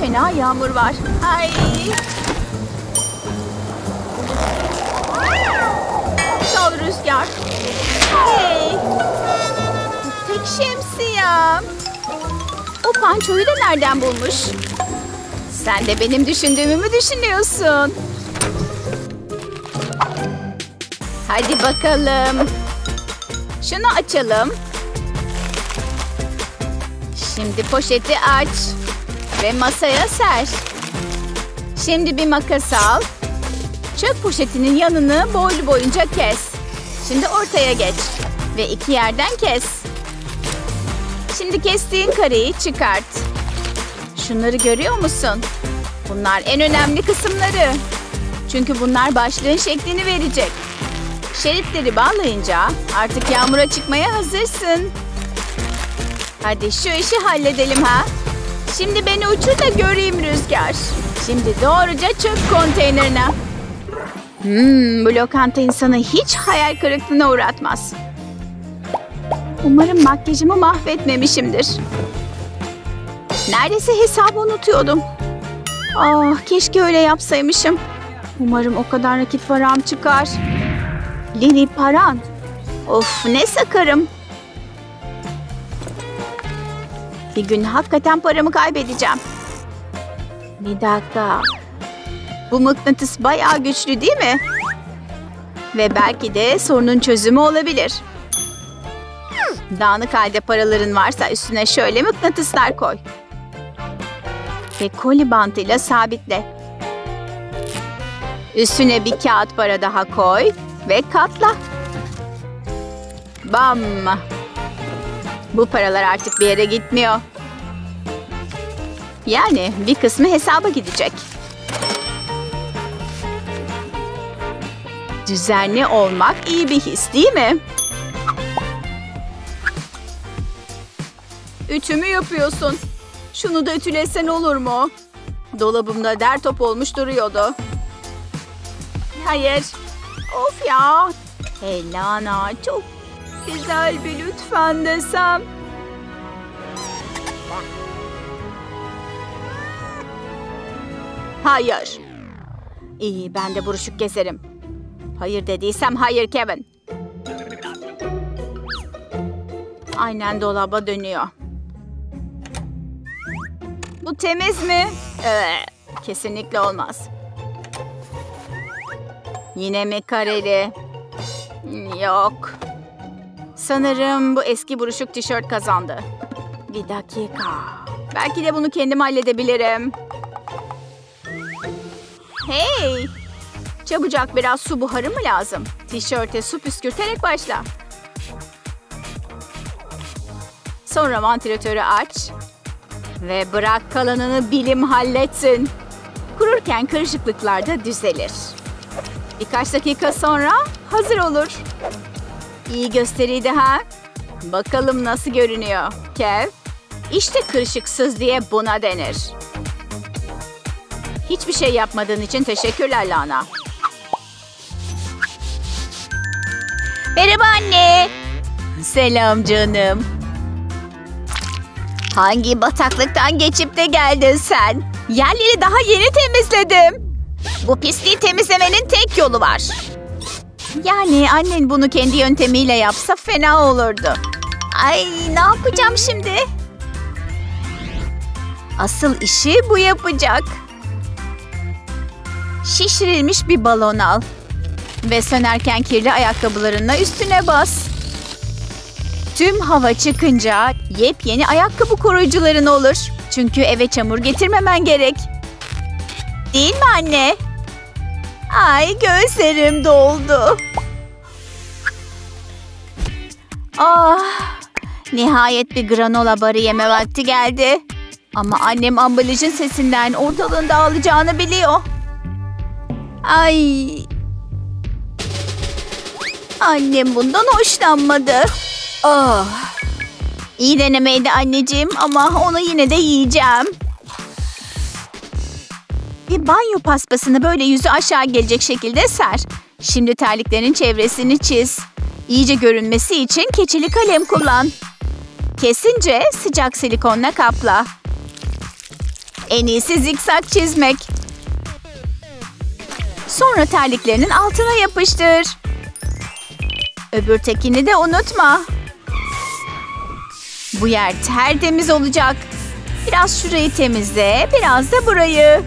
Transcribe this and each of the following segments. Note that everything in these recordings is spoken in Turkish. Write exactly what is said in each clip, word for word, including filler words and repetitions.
fena yağmur var. Ay. Sağ ol Rüzgar. Hey. Tek şemsiyem. O pançoyu da nereden bulmuş? Sen de benim düşündüğümü mü düşünüyorsun? Hadi bakalım. Şunu açalım. Şimdi poşeti aç. Ve masaya ser. Şimdi bir makas al. Çöp poşetinin yanını boylu boyunca kes. Şimdi ortaya geç. Ve iki yerden kes. Şimdi kestiğin kareyi çıkart. Şunları görüyor musun? Bunlar en önemli kısımları. Çünkü bunlar başlığın şeklini verecek. Şeritleri bağlayınca artık yağmura çıkmaya hazırsın. Hadi şu işi halledelim ha. Şimdi beni uçur da göreyim Rüzgar. Şimdi doğruca çöp konteynerine. Hmm, bu lokanta insanı hiç hayal kırıklığına uğratmaz. Umarım makyajımı mahvetmemişimdir. Neredeyse hesabı unutuyordum. Ah, keşke öyle yapsaymışım. Umarım o kadar nakit param çıkar. Lili, paran. Of, ne sakarım. Bir gün hakikaten paramı kaybedeceğim. Bir dakika. Bu mıknatıs bayağı güçlü değil mi? Ve belki de sorunun çözümü olabilir. Dağınık halde paraların varsa üstüne şöyle mıknatıslar koy. Ve koli bantıyla sabitle. Üstüne bir kağıt para daha koy ve katla. Bam! Bu paralar artık bir yere gitmiyor. Yani bir kısmı hesaba gidecek. Düzenli olmak iyi bir his değil mi? Ütümü yapıyorsun. Şunu da ütülesen olur mu? Dolabımda der top olmuş duruyordu. Hayır. Of ya. Hey Lana, çok güzel bir lütfen desem. Hayır. İyi, ben de buruşuk gezerim. Hayır dediysem hayır Kevin. Aynen dolaba dönüyor. Bu temiz mi? Evet, kesinlikle olmaz. Yine mi kareli? Yok. Sanırım bu eski buruşuk tişört kazandı. Bir dakika. Belki de bunu kendim halledebilirim. Hey! Çabucak biraz su buharı mı lazım? Tişörte su püskürterek başla. Sonra vantilatörü aç. Ve bırak kalanını bilim halletsin. Kururken karışıklıklar da düzelir. Birkaç dakika sonra hazır olur. İyi gösteriydi ha? Bakalım nasıl görünüyor Kev? İşte kırışıksız diye buna denir. Hiçbir şey yapmadığın için teşekkürler Lana. Merhaba anne. Selam canım. Hangi bataklıktan geçip de geldin sen? Yerleri daha yeni temizledim. Bu pisliği temizlemenin tek yolu var. Yani annen bunu kendi yöntemiyle yapsa fena olurdu. Ay, ne yapacağım şimdi? Asıl işi bu yapacak. Şişirilmiş bir balon al. Ve sönerken kirli ayakkabılarınla üstüne bas. Tüm hava çıkınca yepyeni ayakkabı koruyucuların olur. Çünkü eve çamur getirmemen gerek. Değil mi anne? Ay, gözlerim doldu. Ah, nihayet bir granola barı yeme vakti geldi. Ama annem ambalajın sesinden ortalığın dağılacağını biliyor. Ay. Annem bundan hoşlanmadı. Oh. İyi denemeydi anneciğim ama onu yine de yiyeceğim. Bir banyo paspasını böyle yüzü aşağı gelecek şekilde ser. Şimdi terliklerin çevresini çiz. İyice görünmesi için keçeli kalem kullan. Kesince sıcak silikonla kapla. En iyisi zikzak çizmek. Sonra terliklerinin altına yapıştır. Öbür tekini de unutma. Bu yer tertemiz olacak. Biraz şurayı temizle, biraz da burayı.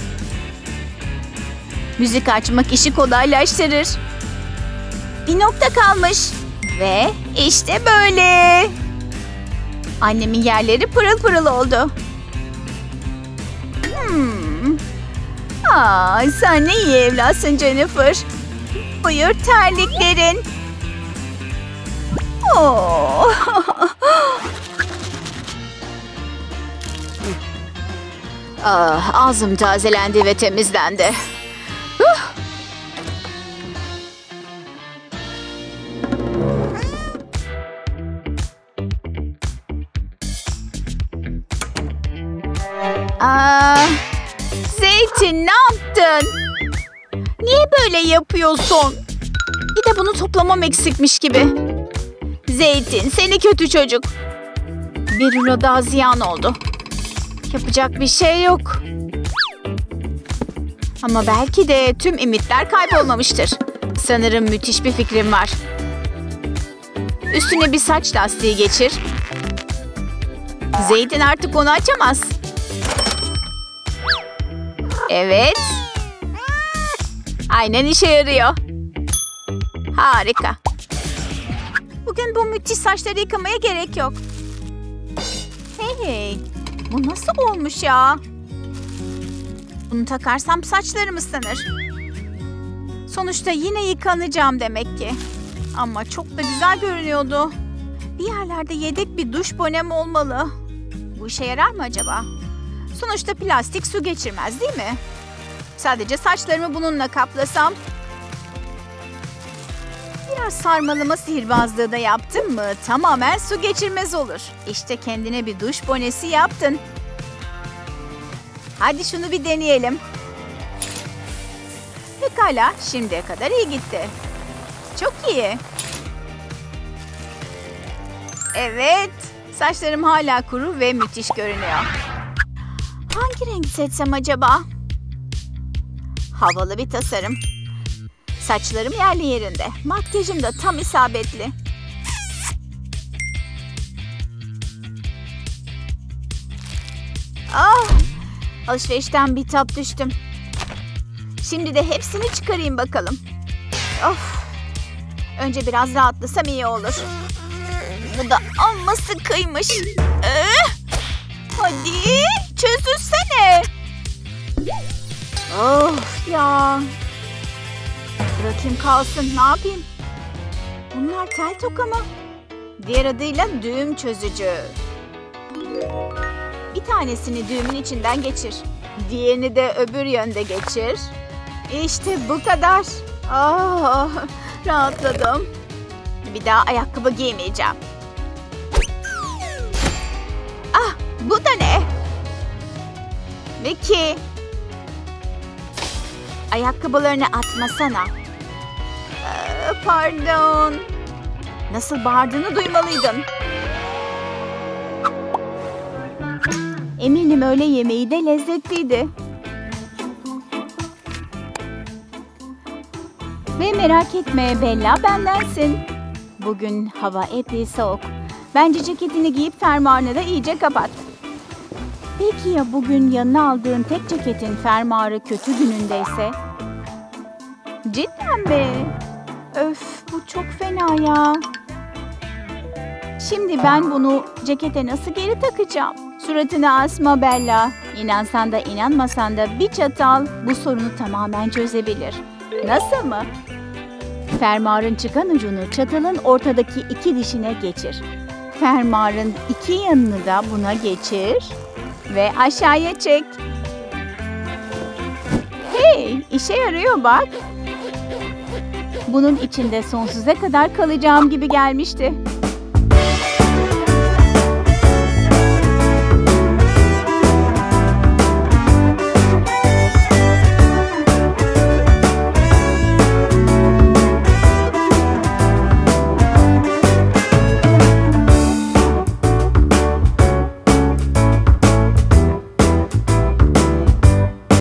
Müzik açmak işi kolaylaştırır. Bir nokta kalmış. Ve işte böyle. Annemin yerleri pırıl pırıl oldu. Hmm. Aa, sen ne iyi evlatsın Jennifer. Buyur terliklerin. Oh. Ah, ağzım tazelendi ve temizlendi. Huh. Aa, Zeytin ne yaptın? Niye böyle yapıyorsun? Bir de bunu toplamam eksikmiş gibi. Zeytin seni kötü çocuk. Bir rulo daha ziyan oldu. Yapacak bir şey yok. Ama belki de tüm ümitler kaybolmamıştır. Sanırım müthiş bir fikrim var. Üstüne bir saç lastiği geçir. Zeytin artık onu açamaz. Evet. Aynen işe yarıyor. Harika. Bugün bu müthiş saçları yıkamaya gerek yok. Hey hey. Bu nasıl olmuş ya? Bunu takarsam saçlarım ıslanır. Sonuçta yine yıkanacağım demek ki. Ama çok da güzel görünüyordu. Bir yerlerde yedek bir duş bonem olmalı. Bu işe yarar mı acaba? Sonuçta plastik su geçirmez değil mi? Sadece saçlarımı bununla kaplasam. Biraz sarmalama sihirbazlığı da yaptın mı tamamen su geçirmez olur. İşte kendine bir duş bonesi yaptın. Hadi şunu bir deneyelim. Pekala, şimdiye kadar iyi gitti. Çok iyi. Evet, saçlarım hala kuru ve müthiş görünüyor. Hangi renk seçsem acaba? Havalı bir tasarım. Saçlarım yerli yerinde. Makyajım da tam isabetli. Ah! Alışverişten bir tap düştüm. Şimdi de hepsini çıkarayım bakalım. Of! Önce biraz rahatlasam iyi olur. Bu da amma sıkıymış. Ee, hadi çözülsene. Of ya. Bırakayım kalsın, ne yapayım? Bunlar tel toka mı? Diğer adıyla düğüm çözücü. Bir tanesini düğümün içinden geçir. Diğerini de öbür yönde geçir. İşte bu kadar. Oh, rahatladım. Bir daha ayakkabı giymeyeceğim. Ah, bu da ne? Vicky. Ayakkabılarını atmasana. Ee, pardon. Nasıl bağırdığını duymalıydın. Eminim öğle yemeği de lezzetliydi. Ve merak etme Bella, bendensin. Bugün hava epey soğuk. Bence ceketini giyip fermuarını da iyice kapat. Peki ya bugün yanına aldığın tek ceketin fermuarı kötü günündeyse? Cidden mi? Öf, bu çok fena ya. Şimdi ben bunu cekete nasıl geri takacağım? Suratına asma Bella. İnansan da inanmasan da bir çatal bu sorunu tamamen çözebilir. Nasıl mı? Fermuarın çıkan ucunu çatalın ortadaki iki dişine geçir. Fermuarın iki yanını da buna geçir ve aşağıya çek. Hey, işe yarıyor bak. Bunun içinde sonsuza kadar kalacağım gibi gelmişti.